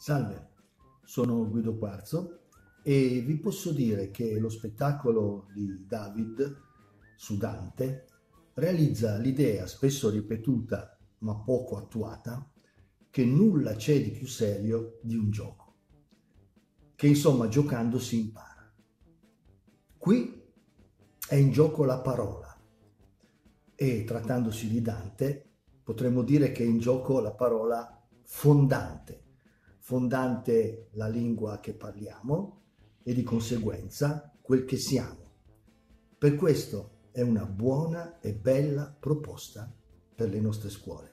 Salve, sono Guido Quarzo e vi posso dire che lo spettacolo di David su Dante realizza l'idea spesso ripetuta ma poco attuata che nulla c'è di più serio di un gioco, che insomma giocando si impara. Qui è in gioco la parola e trattandosi di Dante potremmo dire che è in gioco la parola fondante, fondante la lingua che parliamo e di conseguenza quel che siamo. Per questo è una buona e bella proposta per le nostre scuole.